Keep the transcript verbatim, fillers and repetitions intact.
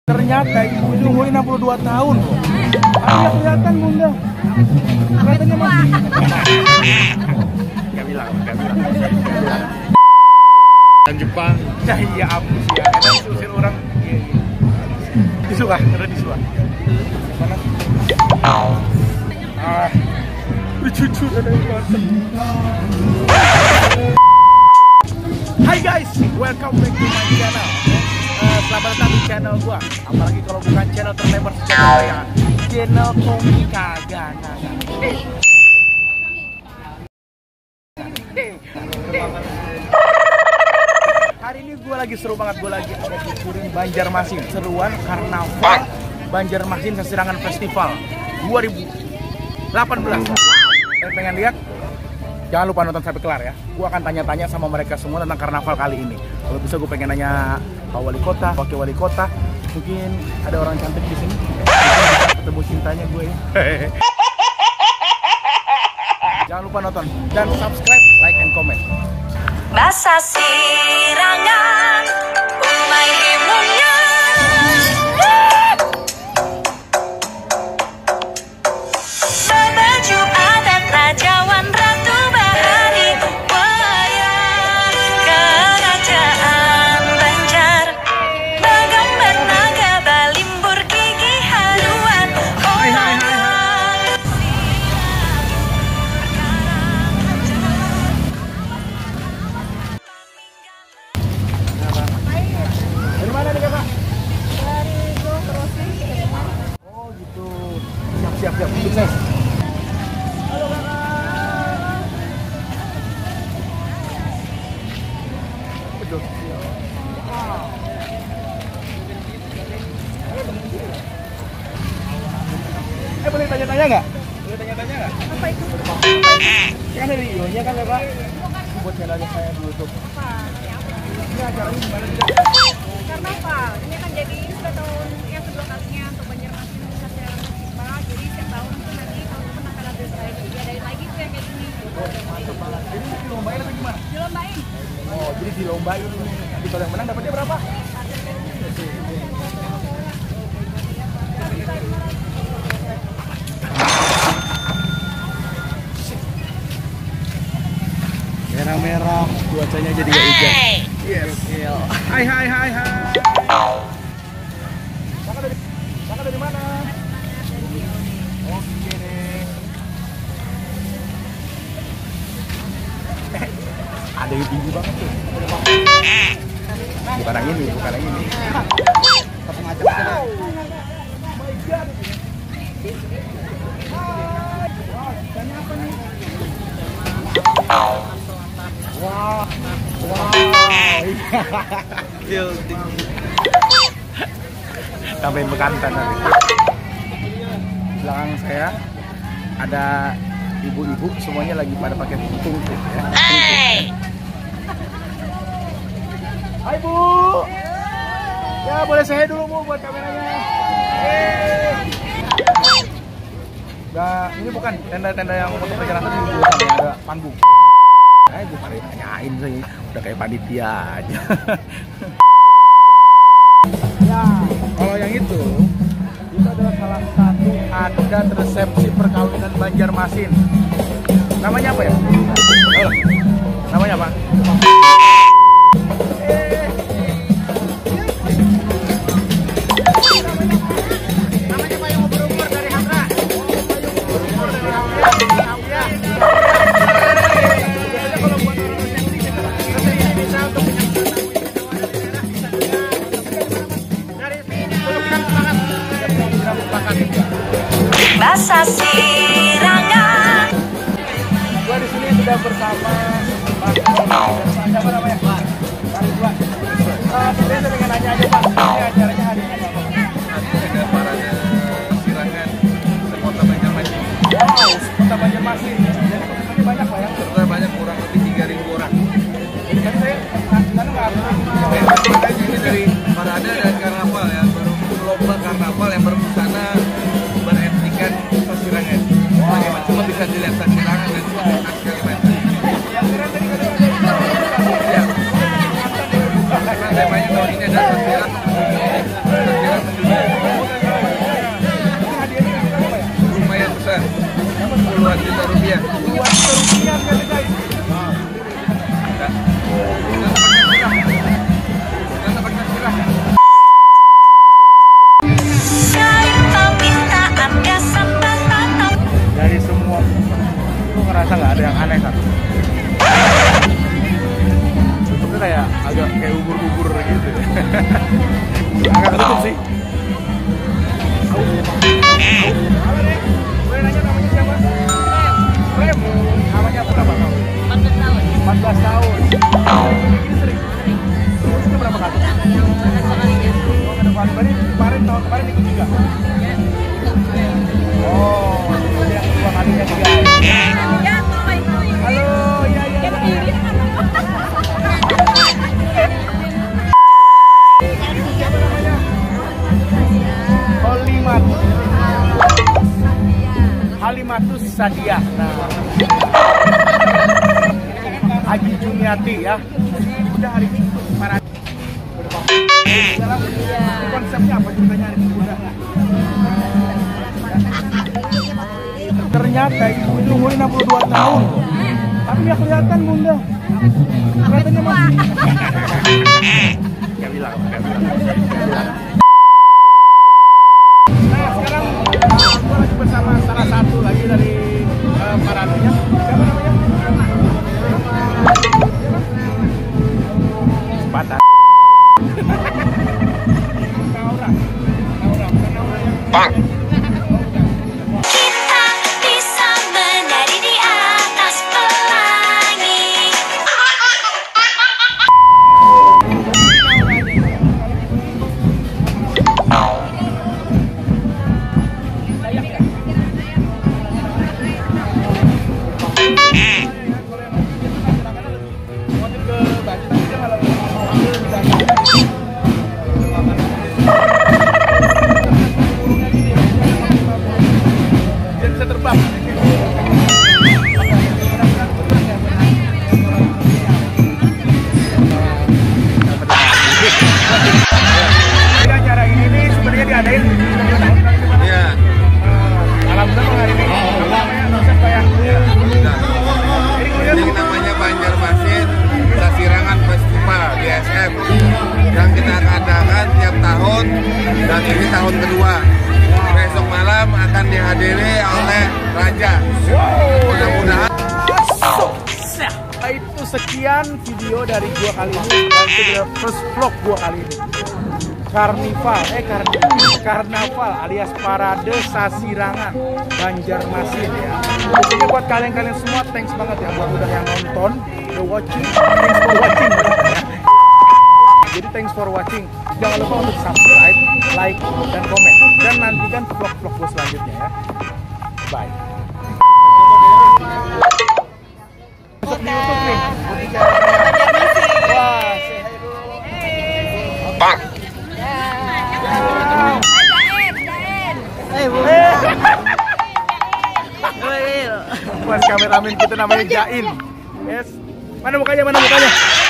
Ternyata ibu umur enam puluh dua tahun loh. Anda kelihatan bunda. Kelihatannya masih. Gak bilang, gak bilang. Dan Jepang. Ya iya abis ya. Karena diusir orang. Disuka, ada disuka. Mana? Ah, lucu-lucu ada yang ganteng. Hai guys, welcome back to my channel. Uh, selamat datang di channel gua. Apalagi kalau bukan channel terlebar sejagat raya, channel Tommy Kagana. Hari ini gua lagi seru banget, gua lagi ada di Kuring Banjarmasin, seruan karnaval Banjarmasin Sasirangan Festival dua ribu delapan belas. Kalian pengen lihat? Jangan lupa nonton sampai kelar ya. Gue akan tanya-tanya sama mereka semua tentang karnaval kali ini. Kalau bisa gue pengen nanya Pak Wali Kota, Wakil Wali Kota. Mungkin ada orang cantik di sini. Ketemu cintanya gue ya. Jangan lupa nonton dan subscribe, like, and comment. Basa sirangan, umay imunnya. Bebaju adat rajawan ratu bahari, wayang kerajaan Banjar, bergambar naga balimbur gigi haruan. Hai hai hai hai. Dari mana nih kakak? Dari Go Crossing. Oh gitu. Siap siap siap. Sukses. Halo kakak. Betul. Eh boleh tanya-tanya nggak? Boleh tanya-tanya nggak? Apa itu? Kan dari I O-nya kan kakak? Buat channelnya saya di YouTube. Apa? Ini acaranya gimana sih? Karnaval. Ini akan jadi sudah tahun yang kedua kalinya untuk Banjarmasin Sasirangan Festival. Jadi setiap tahun itu nanti tahun depan akan ada diadain lagi tuh yang kayak gini. Mantap banget. Jadi dilombain atau gimana? Dilombain. Oh, jadi dilombain. Nanti kalau yang menang dapatnya berapa? Merah-merah, cuacanya jadi gak hujan. Yes. Hai hai hai hai. Kakak dari Kakak dari mana? Oke deh. Eh, ada yang tinggi banget tuh. Bukan yang ini, bukan yang ini. Satu macam aja. Oh my god. Hai. Wah, ikannya apa nih? Wow, wow, tambahin bekantan nanti. Belakang saya ada ibu-ibu, semuanya lagi pada pakai tungku ya. Hey. Hai Bu, ya boleh saya dulu Bu buat kameranya. Hey. Nah, ini bukan tenda-tenda yang untuk perjalanan, ini bukan yang ada panggung. Eh, gue pada tanyain sih, udah kayak panitia aja. Ya, kalau yang itu, itu adalah salah satu adat resepsi perkawinan Banjarmasin. Namanya apa ya? Halo. Namanya apa? Basa sirangan. Gua di sini sudah bersama Pak. Siapa namanya? Pak. Pak Ridwan. Eh, saya pengen nanya aja Pak. Ini acaranya hari ini apa? Ada parade sirangan sekota Banjarmasin. Wow, sekota Banjarmasin. Jadi pesertanya banyak Pak ya? Peserta banyak, kurang lebih tiga ribu orang. Jadi saya karena nggak ada. Makanya ini dari parade dan karnaval ya, baru lomba karnaval yang berbusana beretnikan Sasirangan. Bagaimana cuma bisa dilihat Sasirangan dan khas Kalimantan. Yang keren tadi kan ada. Ya. Karena temanya tahun ini adalah Sasirangan. Sasirangan nih. Halo nih, boleh nanya namanya siapa? Rem. Namanya berapa tahun? empat belas tahun. empat belas tahun. Ini sering? Terusnya berapa kali? Ada dua kalinya. Oh, ada kali. Berarti kemarin, tahun kemarin ikut juga? Oh, ini yang dua kalinya nih guys. Ya, Mama itu. Halo, iya iya. iya. Siapa namanya? Halimatus. Halimatus Sadia. Nah. Haji Juniati ya. Udah hari ini para konsepnya apa ceritanya hari ini udah? Ternyata ibu itu umur enam puluh dua tahun. Tapi nggak kelihatan Bunda. Kelihatannya masih. Nggak bilang, nggak bilang. Nah sekarang gue lagi bersama salah satu lagi dari uh, paradenya. Siapa namanya? Sepatan. Naura. Naura, bukan Naura ya? Bang. Kita bisa menari di atas pelangi. Dia bisa terbang. Jadi acara ini nih sebenarnya diadain dua tahun kali ini, Pak. Iya. Alhamdulillah hari ini namanya Nosep Bayang. Nah, Jadi kemudian ini namanya Banjarmasin Sasirangan Festival B S M yang kita adakan tiap tahun dan ini tahun kedua. Besok malam akan dihadiri oleh Raja. Mudah-mudahan. Nah, itu sekian video dari gua kali ini dan itu adalah first vlog gua kali ini. Karnival, eh karnival, karnaval alias parade Sasirangan Banjarmasin ya. Pokoknya buat kalian-kalian semua thanks banget ya buat udah yang nonton, udah watching, thanks for watching. Jadi thanks for watching. Jangan lupa untuk subscribe, like, dan komen. Dan nantikan vlog-vlog gue selanjutnya ya. Bye. Masuk di YouTube nih. Wah, say hi dulu. Bang. Buat kameramen kita namanya Jain. Yes. Mana mukanya? Mana mukanya?